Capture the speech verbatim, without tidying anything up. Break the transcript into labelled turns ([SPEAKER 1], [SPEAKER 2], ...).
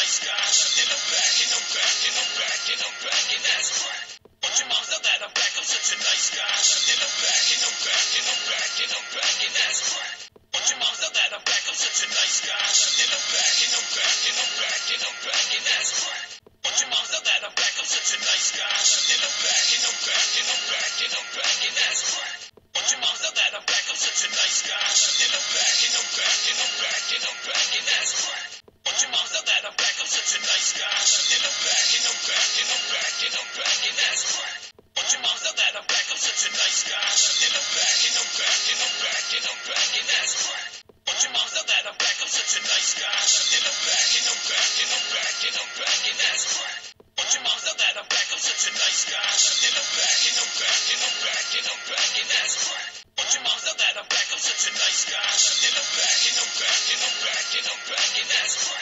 [SPEAKER 1] nice guy. And I'm back and I'm back and I'm back and I'm back and that's crack. Watch your mouth, now that I'm back, I'm such a nice guy. And I'm back and I'm back and I'm back and I'm back and that's crack. Watch your mouth, now that I'm back, I'm such a nice guy. And I'm back and I'm back and I'm back and I'm back and that's crack. Watch your mouth, now that I'm back, I'm such a nice guy. And I'm back and I'm back and I'm back and I'm back and that's crack. Watch your mouth, now that I'm back, I'm such a nice guy. And I'm back and I'm back and I'm back and I'm back and that's crack. Watch your mouth, now that I'm back, I'm such a nice guy. And I'm back and I'm back and I'm back and I'm back and that's crack. Watch your mouth, now that I'm back, I'm such a nice guy. And I'm back and I'm back and I'm back and I'm back and that's crack. Watch your mouth, now that I'm back, I'm such a nice guy. And I'm back and I'm back and I'm back and I'm back and that's crack. Watch your mouth, now that I'm back, I'm such a nice guy. And I'm back and I'm back and I'm back and I'm back and that's crack. Watch your mouth, now that I'm back, I'm such a nice guy. And I'm back and I'm back and I'm back and I'm back and that's crack.